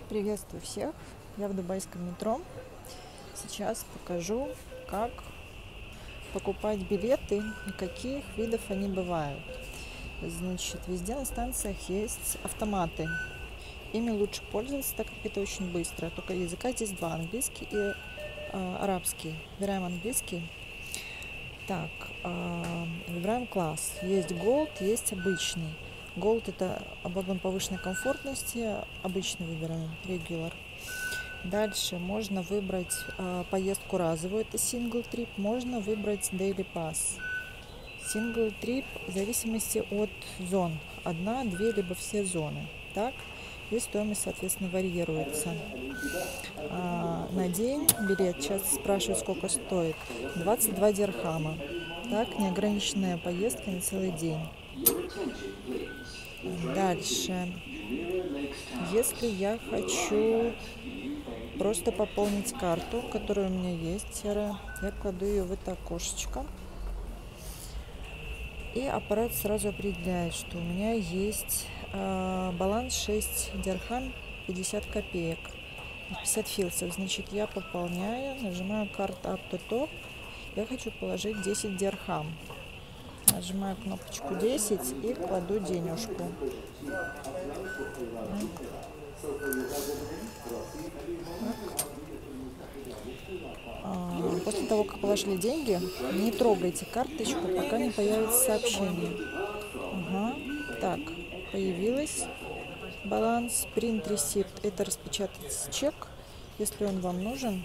Приветствую всех! Я в дубайском метро. Сейчас покажу, как покупать билеты и каких видов они бывают. Значит, везде на станциях есть автоматы. Ими лучше пользоваться, так как это очень быстро. Только языка здесь два: английский и арабский. Выбираем английский. Так, выбираем класс. Есть Gold, есть обычный. Gold — это вагон повышенной комфортности, обычный выбираем, Regular. Дальше можно выбрать поездку разовую, это Single Trip, можно выбрать Daily Pass. Single Trip в зависимости от зон, одна, две, либо все зоны. Так, и стоимость, соответственно, варьируется. На день билет, сейчас спрашивают, сколько стоит, 22 дирхама. Так, неограниченная поездка на целый день. Дальше, если я хочу просто пополнить карту, которая у меня есть, я кладу ее в это окошечко, и аппарат сразу определяет, что у меня есть баланс 6 дирхам 50 копеек, 50 филсов. Значит, я пополняю, нажимаю карта Up to Top. Я хочу положить 10 дирхам. Нажимаю кнопочку 10 и кладу денежку. После того, как положили деньги, не трогайте карточку, пока не появится сообщение. Так, появилось баланс. Print Receipt — это распечатать чек, если он вам нужен.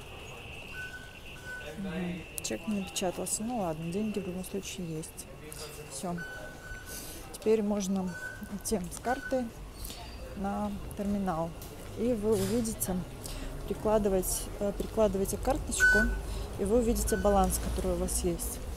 Чек не напечатался. Ну ладно, деньги в любом случае есть. Все. Теперь можно идти с карты на терминал. И вы увидите, прикладываете карточку, и вы увидите баланс, который у вас есть.